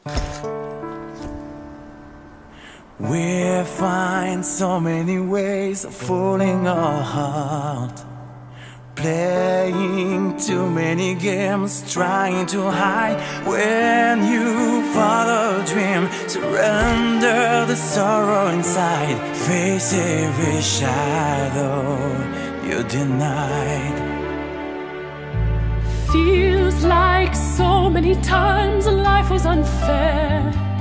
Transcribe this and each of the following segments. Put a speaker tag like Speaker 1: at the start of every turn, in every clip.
Speaker 1: We find so many ways of fooling our heart, playing too many games, trying to hide. When you follow a dream, surrender the sorrow inside, face every shadow you denied.
Speaker 2: Feels like so many times life was unfair.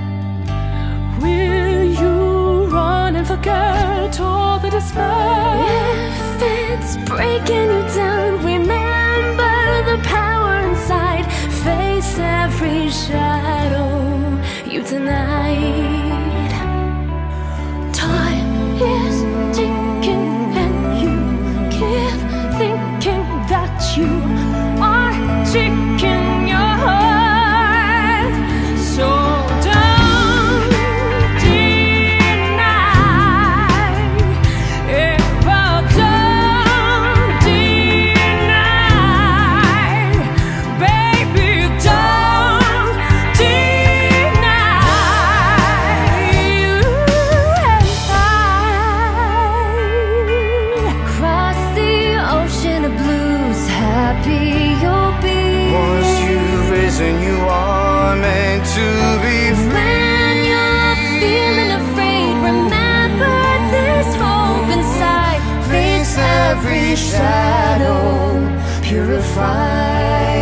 Speaker 2: Will you run and forget all the despair?
Speaker 3: If it's breaking you down, remember the power inside. Face every shadow you denied. Time is ticking and you keep thinking that you are taking your heart. So
Speaker 4: and you are meant to be free.
Speaker 3: When you're feeling afraid, remember there's hope inside. Face every shadow, purified.